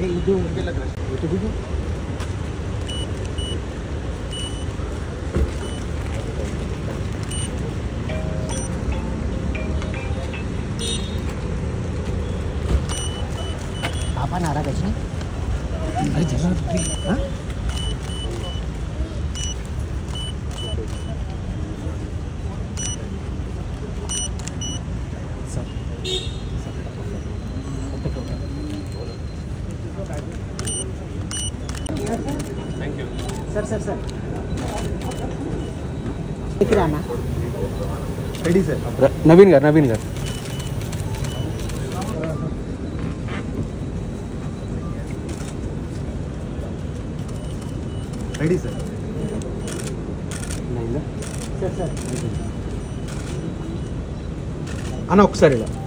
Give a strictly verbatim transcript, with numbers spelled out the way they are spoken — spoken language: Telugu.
ಇದು ಇದು पापा नारा कशी अरे जरा हाँ thank you sir sir sir किराना रेडी सर नवीन घर नवीन घर रेडी सर सर सर అన్న ఒకసారి ఇలా